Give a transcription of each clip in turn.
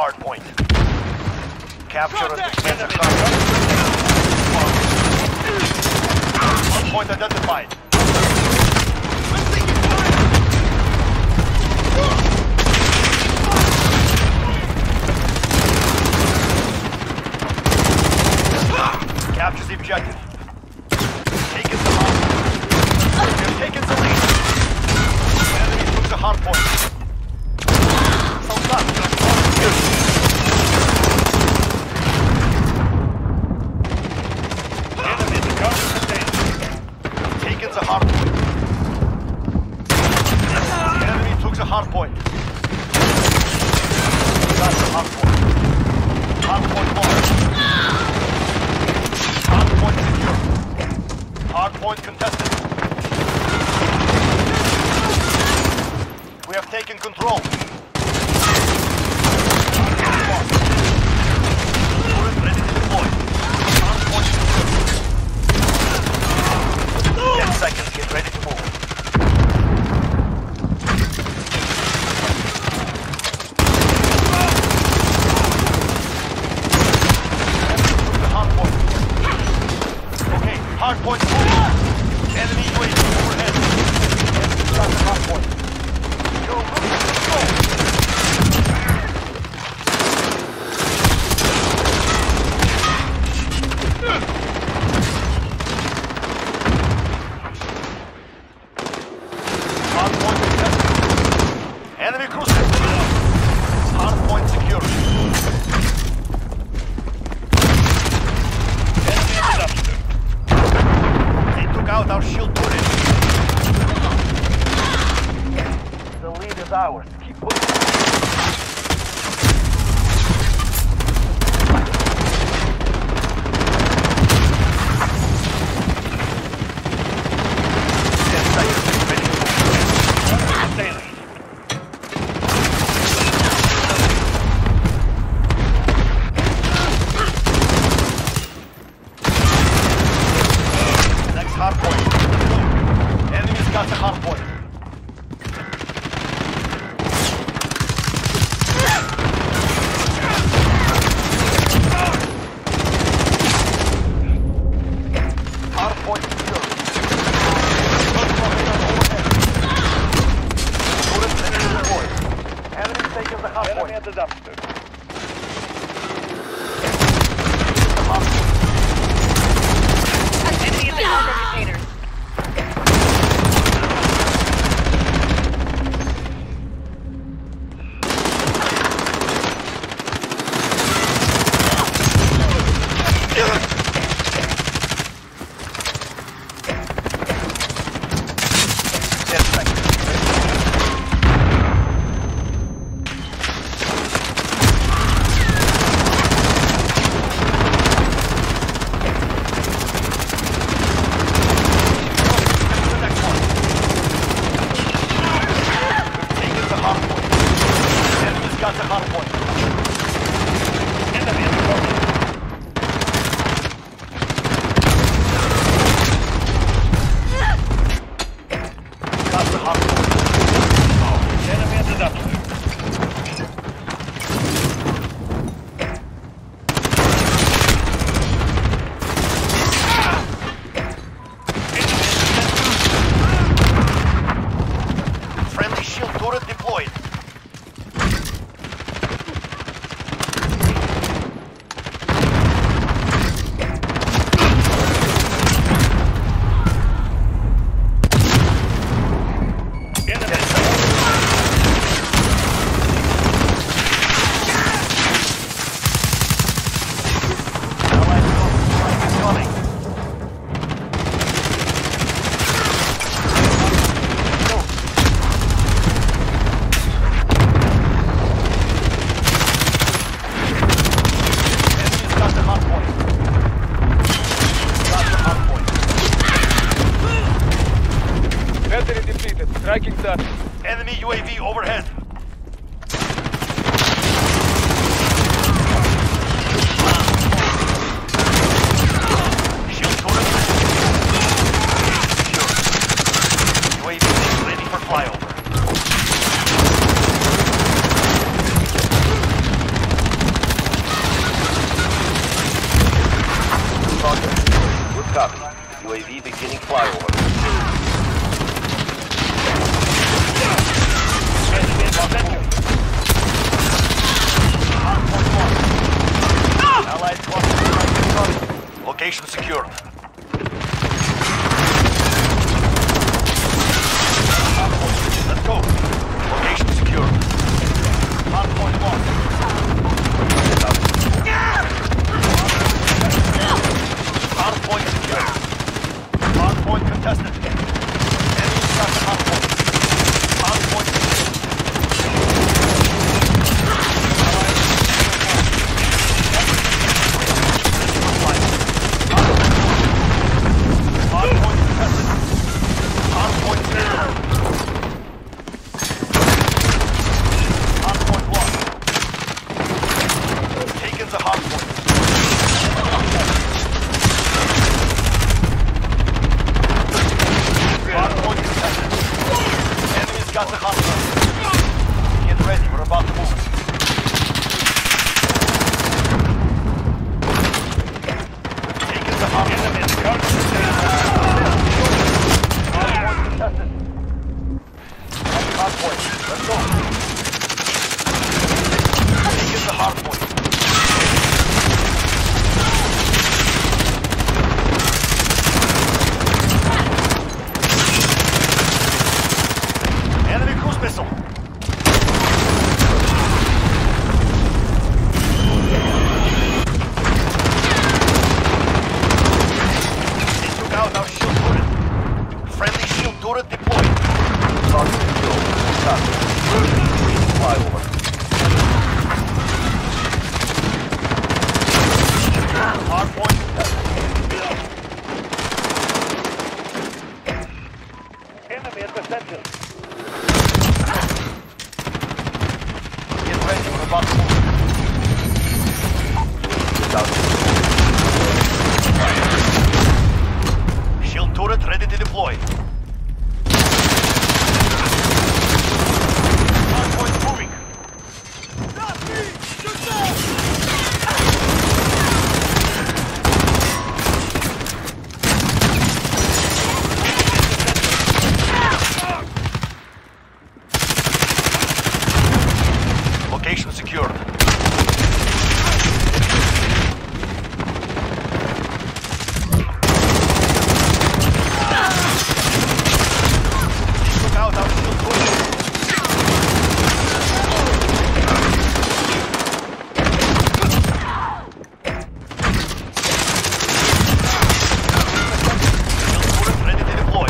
Hardpoint. Capture and defend the Hardpoint identified. Capture the objective. Taken the hardpoint. We have taken the lead. Enemy took the hardpoint. Samtastic. Enemy to counter contained. Taken the hardpoint. Enemy took the hardpoint. Got the hardpoint. Hardpoint lost. Hardpoint secure. Hardpoint contested. We have taken control. Turret ready to deploy. Hardpoint secure. 10 seconds, get ready to move. Hardpoint overhead. Enemy UAV overhead. Enemy shot the hardpoint. Go, go. Hardpoint contested. Enemy cruiser. Hardpoint secure. Enemy in the dumpster. Took out our shield turret. The lead is ours. Keep pushing. 10 seconds. Ready to move. Sailing. Hardpoint. Enemy's got the hardpoint. Hardpoint secure. Turret ready to deploy. Enemy's taking the hardpoint. Enemy at the dumpster. The hardpoint. Enemy in the cargo container. Got the hardpoint. Enemy in the corner. Got the hardpoint. Enemy at the dumpster. Friendly shield turret deployed. Striking that. Enemy UAV overhead. Shield turret secure. UAV ready for flyover. Copy. UAV beginning flyover. Allied cluster. Location secured. Let's go. Location secured. Hardpoint lost. Hardpoint secured. Hardpoint contested. Enemy got the hardpoint. Hardpoint secured. Hardpoint contested. Hardpoint secured. Hardpoint lost. Taken the hardpoint. Hardpoint contested. Enemy's got the hardpoint. Get ready, we're about to move. Taken the hardpoint. Hardpoint contested. Hardpoint, let's go. Taken the hardpoint. Enemy cruise missile. They took out our shield turret. Friendly shield turret deployed. Lost the kill. Copy. Flyover. Hardpoint. Enemy at the center. Get ready, we're about to move. Shield turret ready to deploy. Hardpoint moving. Location secured. Took out our shield turret. Shield turret ready to deploy.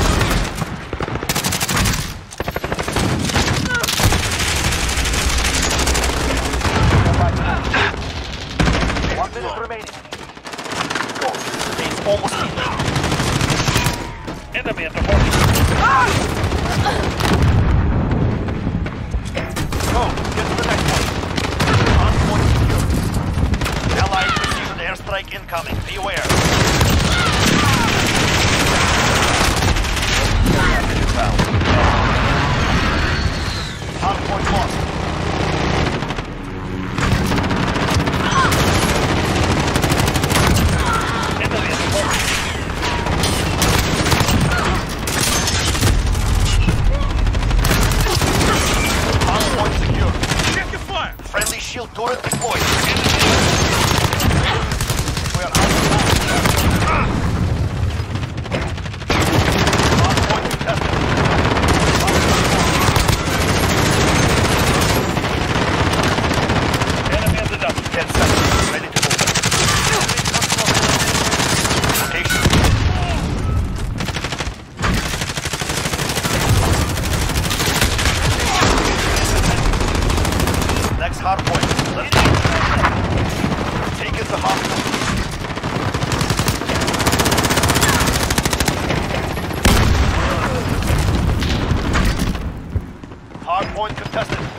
1 minute remaining. Go. It's almost in. Enemy at the border. Go. Get to the next one. Hardpoint secured. Allied precision airstrike incoming. Be aware. Hardpoint lost. Enemy at the border. Hardpoint secured. Check your fire. Friendly shield turret deployed. We are out of time. Hardpoint contested. Enemy at the dump. 10 seconds. Ready to move. Location. Next hardpoint. Let's go. Take it to hardpoint. Hardpoint contested.